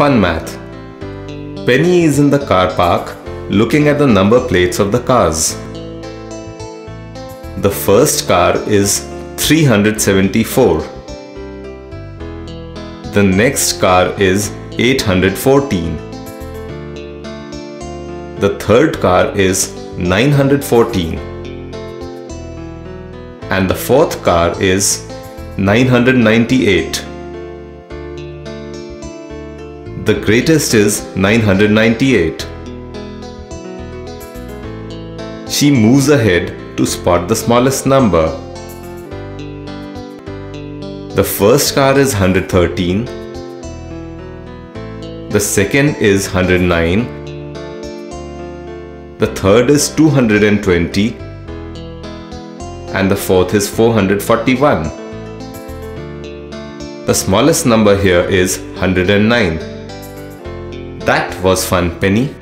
fun math. Penny is in the car park looking at the number plates of the cars. The first car is 374. The next car is 814. The third car is 914. And the fourth car is 998. The greatest is 998. She moves ahead to spot the smallest number. The first car is 113. The second is 109. The third is 220. And the fourth is 441. The smallest number here is 109. That was fun, Penny.